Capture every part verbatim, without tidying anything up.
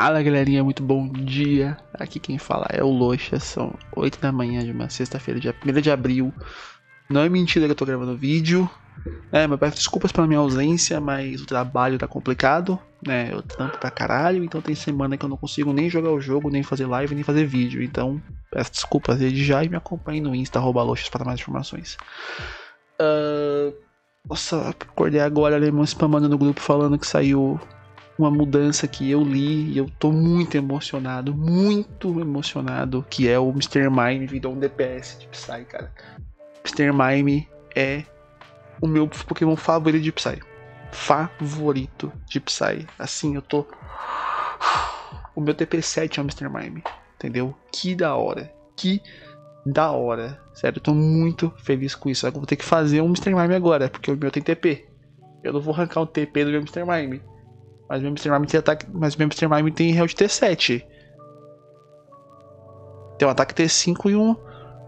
Fala galerinha, muito bom dia. Aqui quem fala é o Loxa. São oito da manhã de uma sexta-feira, dia primeiro de abril. Não é mentira que eu tô gravando vídeo. É, mas peço desculpas pela minha ausência, mas o trabalho tá complicado, né? Eu trampo pra caralho, então tem semana que eu não consigo nem jogar o jogo, nem fazer live, nem fazer vídeo. Então, peço desculpas desde já e me acompanhe no Insta, arroba Loxas, para mais informações. Uh... Nossa, acordei agora, alemão spamando no grupo falando que saiu uma mudança que eu li e eu tô muito emocionado, muito emocionado, que é o mister Mime virou um D P S de Psy, cara. mister Mime é o meu Pokémon favorito de Psy. Favorito de Psy. Assim, eu tô... O meu T P sete é o mister Mime, entendeu? Que da hora, que da hora. Sério, eu tô muito feliz com isso. Eu vou ter que fazer um mister Mime agora, porque o meu tem T P. Eu não vou arrancar um T P do meu mister Mime. Mas o meu mister Mime tem ataque. Mas o meu mister Mime tem Held T sete. Tem um ataque T cinco e um.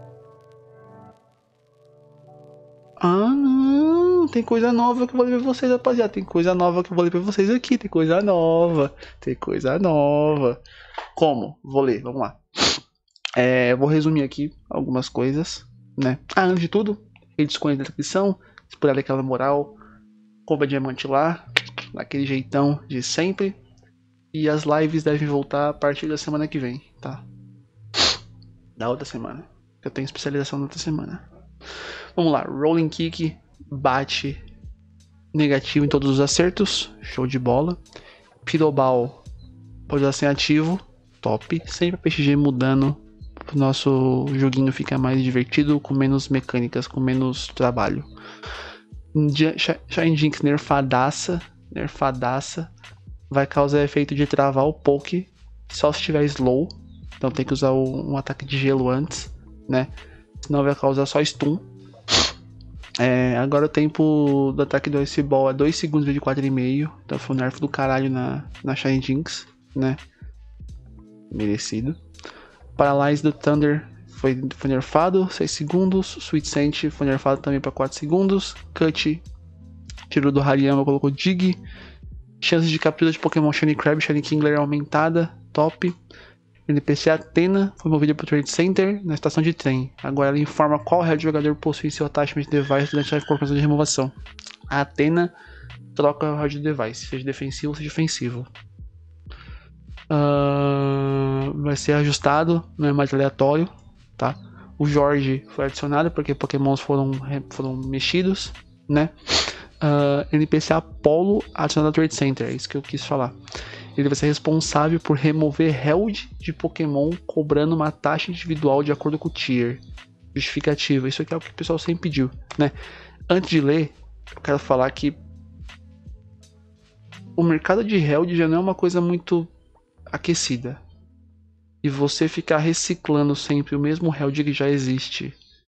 Ah, não. Tem coisa nova que eu vou ler pra vocês, rapaziada. Tem coisa nova que eu vou ler pra vocês aqui. Tem coisa nova. Tem coisa nova. Como? Vou ler, vamos lá. É, vou resumir aqui algumas coisas, né? Ah, antes de tudo, redes com a descrição, se puder aquela moral, compra diamante lá, daquele jeitão de sempre. E as lives devem voltar a partir da semana que vem, tá? Da outra semana. Eu tenho especialização na outra semana. Vamos lá, Rolling Kick bate negativo em todos os acertos, show de bola. Pirobal pode ser ativo, top. Sempre a P X G mudando. O nosso joguinho fica mais divertido, com menos mecânicas, com menos trabalho. Shine Jinx nerfadaça, nerfadaça, vai causar efeito de travar o poke, só se tiver slow, então tem que usar um ataque de gelo antes, né? Senão vai causar só stun. É, agora o tempo do ataque do Ice Ball é dois segundos de quatro e meio, então foi um nerf do caralho na, na Shine Jinx, né? Merecido. Paralyze do Thunder foi, foi nerfado, seis segundos. Sweet Scent foi nerfado também para quatro segundos. Cut tirou do Hariyama, colocou Dig. Chances de captura de Pokémon Shiny Crab, Shiny Kingler aumentada, top. N P C Athena foi movida para o Trade Center na estação de trem. Agora ela informa qual Red jogador possui seu attachment device durante a corporação de removação. A Athena troca o Red device, seja defensivo ou seja ofensivo. Uh, vai ser ajustado, não é mais aleatório, tá? O Jorge foi adicionado porque Pokémons foram, foram mexidos, né? Uh, N P C Apollo adicionado ao Trade Center, é isso que eu quis falar. Ele vai ser responsável por remover Held de Pokémon cobrando uma taxa individual de acordo com o tier. Justificativa, isso aqui é o que o pessoal sempre pediu, né? Antes de ler, eu quero falar que o mercado de Held já não é uma coisa muito aquecida, e você ficar reciclando sempre o mesmo Held que já existe,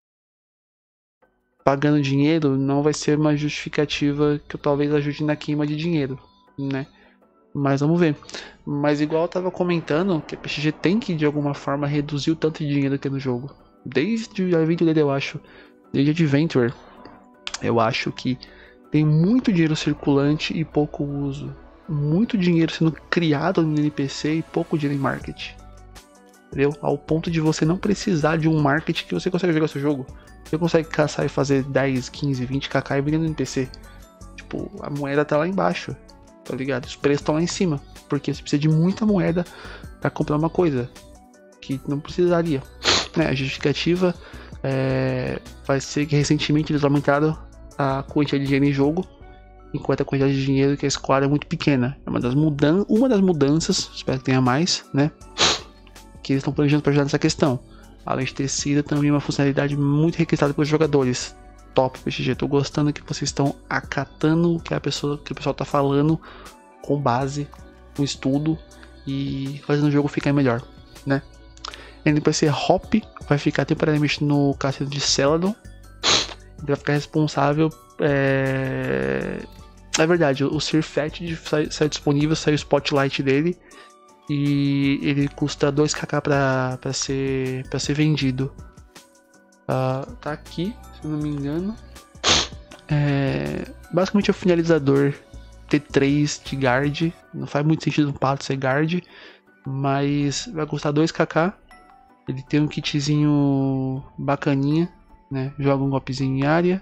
pagando dinheiro, não vai ser uma justificativa que eu talvez ajude na queima de dinheiro, né? Mas vamos ver. Mas igual eu tava comentando, que a P X G tem que de alguma forma reduzir o tanto de dinheiro que é no jogo. Desde o evento dele, eu acho, desde Adventure, eu acho que tem muito dinheiro circulante e pouco uso. Muito dinheiro sendo criado no N P C e pouco dinheiro em marketing, entendeu? Ao ponto de você não precisar de um marketing que você consegue jogar seu jogo. Você consegue caçar e fazer dez, quinze, vinte kk e vender no N P C. Tipo, a moeda tá lá embaixo, tá ligado? Os preços estão lá em cima, porque você precisa de muita moeda para comprar uma coisa que não precisaria, né? A justificativa é... vai ser que recentemente eles aumentaram a quantidade de dinheiro em jogo, enquanto a quantidade de dinheiro que a Square é muito pequena. É uma das, mudan uma das mudanças, espero que tenha mais, né? Que eles estão planejando para ajudar nessa questão. Além de ter sido também uma funcionalidade muito requisitada pelos jogadores. Top, P X G. Tô gostando que vocês estão acatando o que a pessoa, que o pessoal tá falando com base no estudo e fazendo o jogo ficar melhor, né? N P C Hop vai ficar temporariamente no castelo de Celadon. Ele vai ficar responsável. É, é verdade, o Sirfet sai, sai disponível, sai o Spotlight dele. E ele custa dois kk pra, pra, ser, pra ser vendido. Uh, tá aqui, se eu não me engano. É, basicamente é o finalizador T três de guard. Não faz muito sentido um pato ser guard. Mas vai custar dois kk. Ele tem um kitzinho bacaninha, né? Joga um golpezinho em área.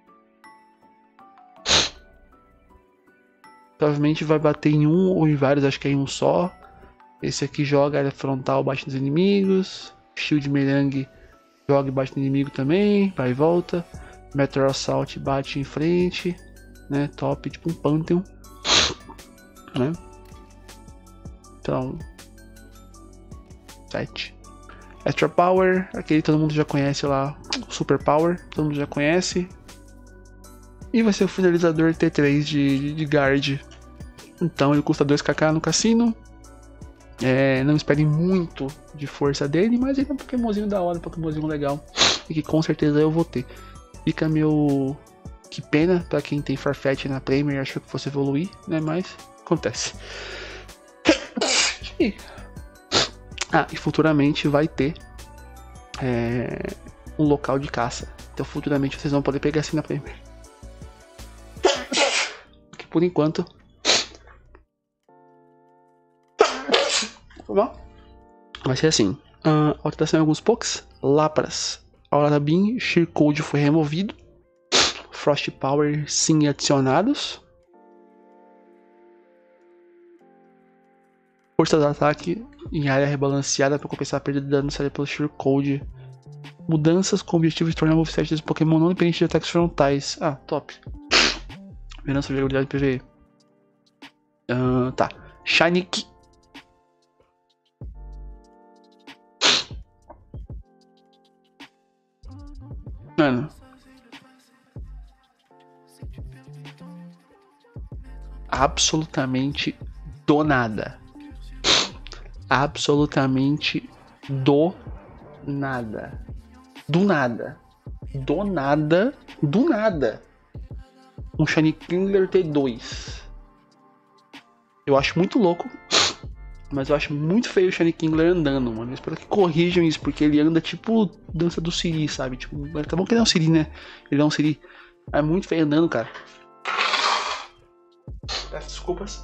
Provavelmente vai bater em um ou em vários, acho que é em um só. Esse aqui joga área frontal, bate nos inimigos. Shield Merengue joga e bate no inimigo também, vai e volta. Meteor Assault bate em frente, né? Top, tipo um Pantheon, né? Então, sete. Extra Power, aquele todo mundo já conhece lá, Super Power, todo mundo já conhece. E vai ser o finalizador T três de, de Guard. Então ele custa dois kk no cassino. É, não esperem muito de força dele, mas ele é um Pokémonzinho da hora, um Pokémonzinho legal. E que com certeza eu vou ter. Fica meu... Que pena pra quem tem Farfetch na Premier e achou que fosse evoluir, né? Mas acontece. E... Ah, e futuramente vai ter é, um local de caça. Então futuramente vocês vão poder pegar assim na Premier. Que por enquanto... Vai ser assim. Uh, alteração em alguns pokés. Lapras. Aurora Beam. Sheer Cold foi removido. Frost Power sim adicionados. Força de ataque em área rebalanceada para compensar a perda de dano necessária pelo Sheer Cold. Mudanças com o objetivo de tornar o moveset desse Pokémon não dependente de ataques frontais. Ah, top. Mudança de jogabilidade P V E. Uh, tá. Shinik. Mano. Absolutamente do nada. Absolutamente do nada. Do nada. Do nada. Do nada. Um Shiny Kingler T dois. Eu acho muito louco. Mas eu acho muito feio o Shiny Kingler andando, mano. Eu espero que corrijam isso, porque ele anda tipo dança do Siri, sabe? Tipo, tá bom que ele é um Siri, né? Ele é um Siri. É muito feio andando, cara. Peço desculpas.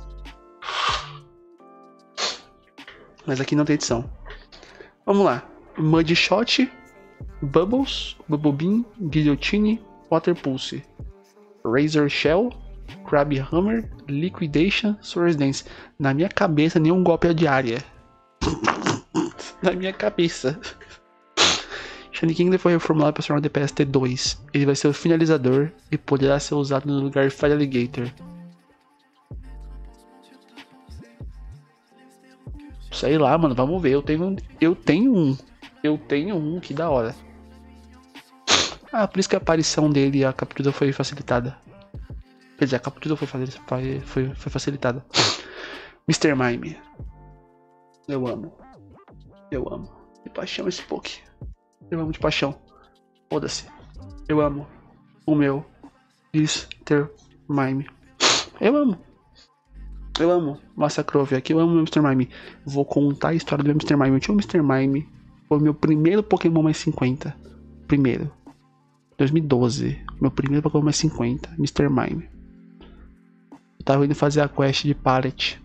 Mas aqui não tem edição. Vamos lá. Mudshot, Bubbles, Bubble Beam, Guillotine, Water Pulse, Razor Shell, Crab Hammer, Liquidation, Swords Dance. Na minha cabeça, nenhum golpe é de área. Na minha cabeça. Shiny Kingler foi reformulado para ser um D P S T dois. Ele vai ser o finalizador e poderá ser usado no lugar de Fire Alligator. Sei lá, mano, vamos ver. Eu tenho, eu tenho um. Eu tenho um, que da hora. Ah, por isso que a aparição dele e a captura foi facilitada. Quer dizer, a captura foi, foi, foi, foi facilitada. mister Mime. Eu amo. Eu amo. De paixão esse Poké. Eu amo de paixão. Foda-se. Eu amo o meu mister Mime. Eu amo. Eu amo Massacrove aqui, eu amo o mister Mime. Vou contar a história do mister Mime. Eu tinha o mister Mime. Foi o meu primeiro Pokémon mais cinquenta. Primeiro. dois mil e doze. Meu primeiro Pokémon mais cinquenta. mister Mime. Eu tava indo fazer a quest de Pallet.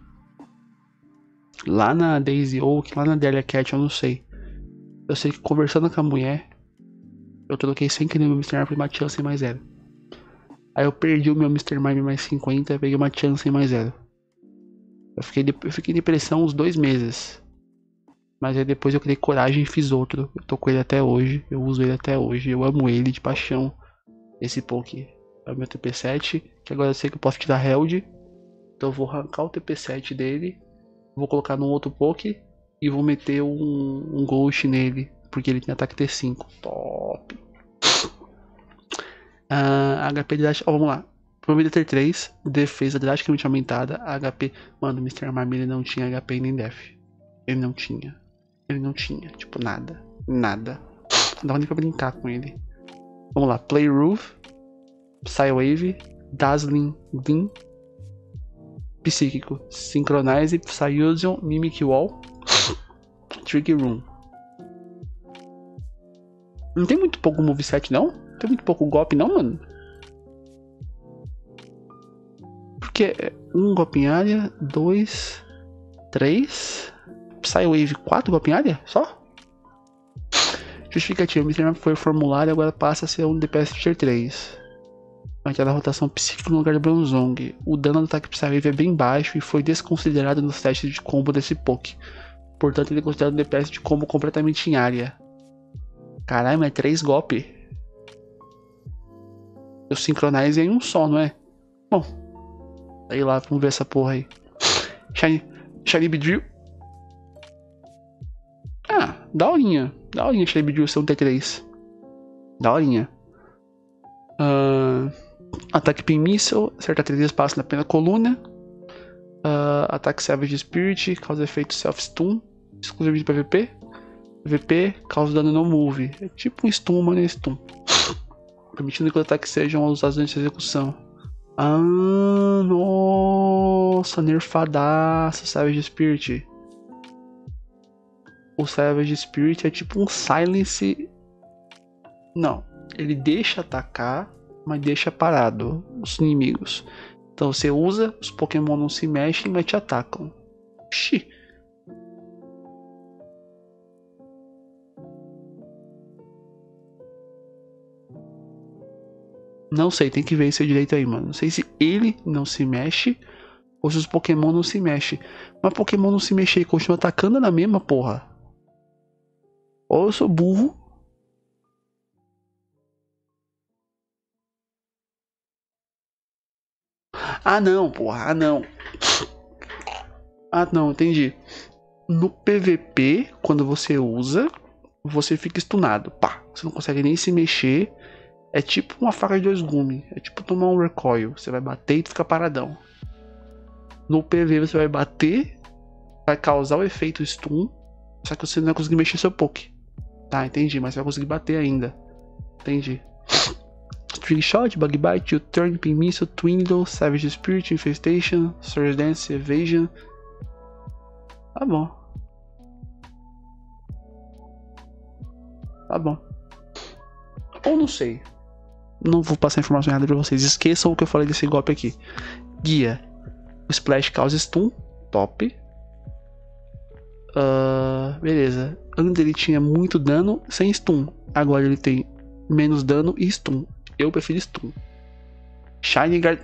Lá na Daisy Oak, lá na Delia Cat, eu não sei. Eu sei que conversando com a mulher, eu troquei sem querer meu mister Mime por uma chance mais zero. Aí eu perdi o meu mister Mime mais cinquenta e peguei uma chance mais zero. Eu fiquei, de, eu fiquei em depressão uns dois meses. Mas aí depois eu criei coragem e fiz outro. Eu tô com ele até hoje. Eu uso ele até hoje. Eu amo ele de paixão. Esse Poké é o meu T P sete. Que agora eu sei que eu posso tirar Held. Então eu vou arrancar o T P sete dele. Vou colocar num outro Poké. E vou meter um, um Ghost nele. Porque ele tem ataque T cinco. Top. Ah, H P de dash. Ó, vamos lá. Prometer ter três, defesa drasticamente aumentada, H P. Mano, o mister Mime ele não tinha H P nem def. Ele não tinha. Ele não tinha. Tipo, nada. Nada. Não dava nem pra brincar com ele. Vamos lá. Play Roof, Psywave, Dazzling Gleam, Psíquico, Synchronize, Psyusion, Mimic Wall, Trick Room. Não tem muito pouco moveset, não? Não tem muito pouco golpe, não, mano? Porque um golpe em área, dois, três, Psywave quatro golpe em área? Só? Justificativa. O mister Mime foi formulado e agora passa a ser um D P S Tier três. Aquela rotação psíquica no lugar do Bronzong. O dano do ataque Psywave é bem baixo e foi desconsiderado nos testes de combo desse poke. Portanto, ele é considerado um D P S de combo completamente em área. Caralho, mas é três golpes. Eu sincronize em um só, não é? Bom, aí lá, vamos ver essa porra aí. Shiny, Shiny Beedrill. Ah, daorinha. Daorinha Shiny Beedrill ser um T três. Daorinha. Uh, ataque Pin Missile, acerta três espaços na primeira coluna. Uh, ataque Savage Spirit, causa efeito Self-Stun, exclusivo de P V P. P V P, causa dano no move. É tipo um stun, mas não é stun. Permitindo que os ataques sejam usados antes de execução. Ah, nossa, nerfadaço Savage Spirit. O Savage Spirit é tipo um Silence. Não, ele deixa atacar, mas deixa parado os inimigos. Então você usa, os Pokémon não se mexem, mas te atacam. Xi. Não sei, tem que ver isso direito aí, mano. Não sei se ele não se mexe ou se os Pokémon não se mexem. Mas Pokémon não se mexer e continua atacando na mesma, porra. Ou eu sou burro. Ah, não, porra. Ah, não. Ah, não, entendi. No P V P, quando você usa, você fica stunado. Pá, você não consegue nem se mexer. É tipo uma faca de dois gumes. É tipo tomar um recoil. Você vai bater e fica paradão. No P V você vai bater, vai causar o efeito stun, só que você não vai conseguir mexer seu poke. Tá, entendi, mas você vai conseguir bater ainda. Entendi. String Shot, Bug Bite, U-Turn, Pin Missile, Twindle, Savage Spirit, Infestation, Surge Dance, Evasion. Tá bom. Tá bom. Ou não sei. Não vou passar informação errada pra vocês. Esqueçam o que eu falei desse golpe aqui. Guia. O Splash causa stun. Top. Uh, beleza. Antes ele tinha muito dano sem stun. Agora ele tem menos dano e stun. Eu prefiro stun. Shiny Guard...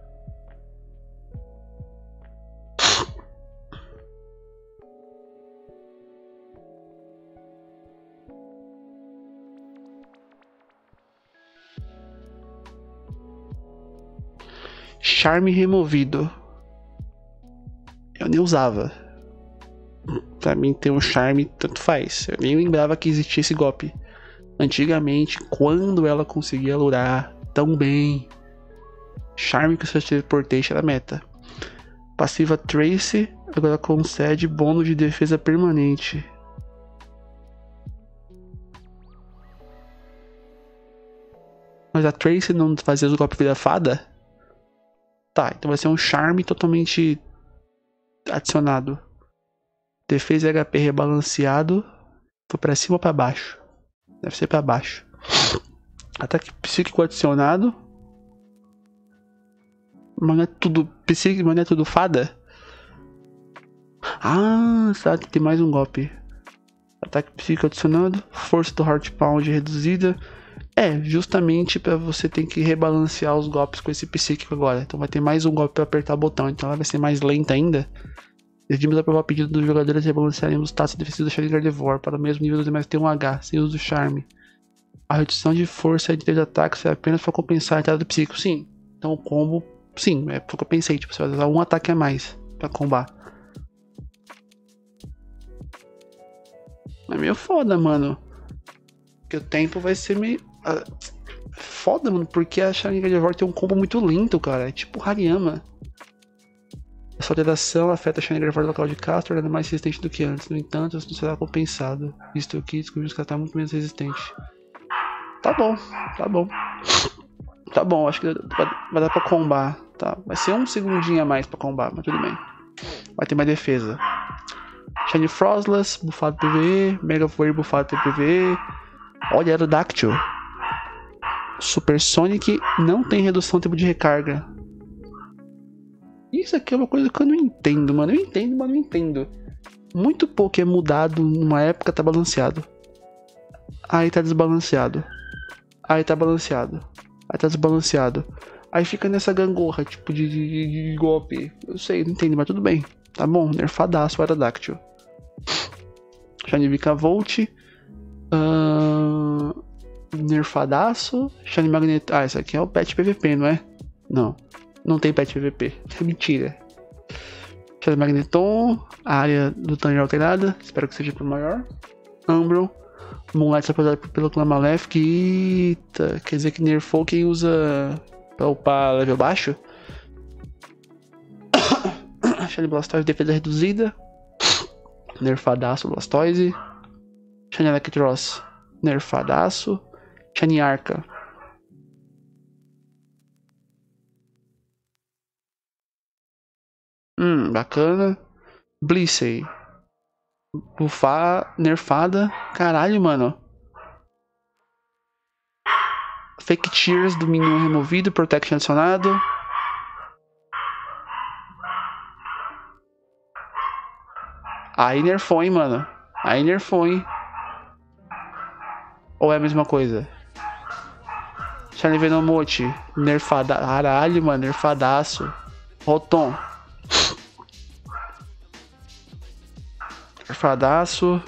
Charme removido. Eu nem usava. Pra mim ter um charme, tanto faz. Eu nem lembrava que existia esse golpe. Antigamente, quando ela conseguia lurar tão bem. Charme com seu teleportation era meta. Passiva Trace, agora concede bônus de defesa permanente. Mas a Trace não fazia os golpes virar fada? Tá, então vai ser um charme totalmente adicionado. Defesa e H P rebalanceado. Foi pra cima ou pra baixo? Deve ser pra baixo. Ataque psíquico adicionado. Mas não é tudo psíquico, mas não é tudo fada? Ah, sabe, tem mais um golpe. Ataque psíquico adicionado. Força do Heart Pound reduzida. É, justamente pra você ter que rebalancear os golpes com esse psíquico agora. Então vai ter mais um golpe pra apertar o botão. Então ela vai ser mais lenta ainda. Decidimos aprovar o pedido dos jogadores rebalancearem os status defensivos do Shiny Gardevoir para o mesmo nível dos demais T um H, sem uso do charme. A redução de força de três ataques é apenas para compensar a entrada do psíquico. Sim. Então o combo, sim, é o que eu pensei. Tipo, você vai usar um ataque a mais pra combar. É meio foda, mano. Porque o tempo vai ser meio... Foda, mano, porque a Shiny Gardevoir tem um combo muito lento, cara. É tipo Hariyama. Essa alteração afeta a Shiny Gardevoir local de Castro, tornando mais resistente do que antes. No entanto, isso não será compensado, visto que descobrimos que ela está muito menos resistente. Tá bom, tá bom. Tá bom, acho que vai, vai dar pra combar. Tá, vai ser um segundinho a mais pra combar, mas tudo bem. Vai ter mais defesa. Shiny Frostless, bufado P V E. Mega Flurry, bufado P V E. Olha, Aerodactyl. Super Sonic não tem redução do tempo de recarga. Isso aqui é uma coisa que eu não entendo, mano. Eu entendo, mas não entendo. Muito pouco é mudado numa época, tá balanceado. Aí tá desbalanceado. Aí tá balanceado. Aí tá desbalanceado. Aí fica nessa gangorra, tipo, de, de, de golpe. Eu sei, não entendo, mas tudo bem. Tá bom, nerfadaço o Aerodactyl. Shiny Vikavolt. Uh, nerfadaço. Shiny Magneton. Ah, esse aqui é o pet P V P, não é? Não. Não tem pet P V P. É mentira. Shiny Magneton. A área do Tanjiro alterada. Espero que seja pro maior. Umbreon. Moonlight suportado pelo clã Maléfico. Eita. Quer dizer que nerfou quem usa pra upar level baixo. Shiny Blastoise, defesa reduzida. Nerfadaço Blastoise. Shiny Electros, nerfadaço. Shiny Arca. Hum, bacana. Blissey. Bufar, nerfada. Caralho, mano. Fake Tears, domínio removido. Protection adicionado. Aí nerfou, hein, mano. Aí nerfou, hein. Ou é a mesma coisa? Shiny Venomote. Nerfada. Caralho, mano. Nerfadaço. Rotom. Nerfadaço.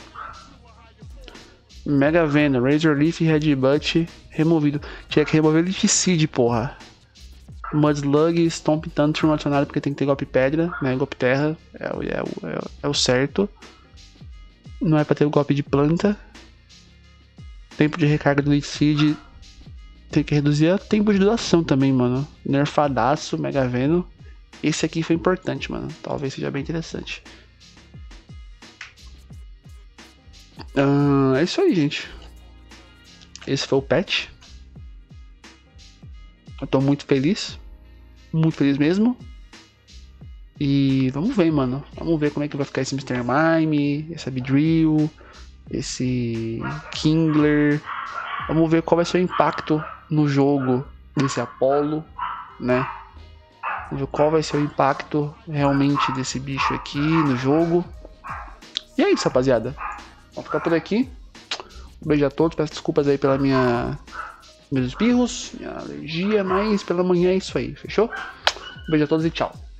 Mega Venom. Razor Leaf e Headbutt. Removido. Tinha que remover o Leaf Seed, porra. Mudslug, Stomp Tantrum adicionado porque tem que ter golpe pedra, né? Golpe terra. É, é, é, é o certo. Não é pra ter o golpe de planta. Tempo de recarga do Leaf Seed. Tem que reduzir o tempo de duração também, mano. Nerfadaço, Mega Venom. Esse aqui foi importante, mano. Talvez seja bem interessante. Uh, é isso aí, gente. Esse foi o patch. Eu tô muito feliz. Muito feliz mesmo. E vamos ver, mano. Vamos ver como é que vai ficar esse mister Mime, esse Beedrill, esse Kingler. Vamos ver qual vai ser o impacto no jogo desse Apollo, né? Vamos ver qual vai ser o impacto realmente desse bicho aqui no jogo. E é isso, rapaziada. Vamos ficar por aqui. Um beijo a todos. Peço desculpas aí pela minha... meus espirros, minha alergia, mas pela manhã é isso aí, fechou? Um beijo a todos e tchau.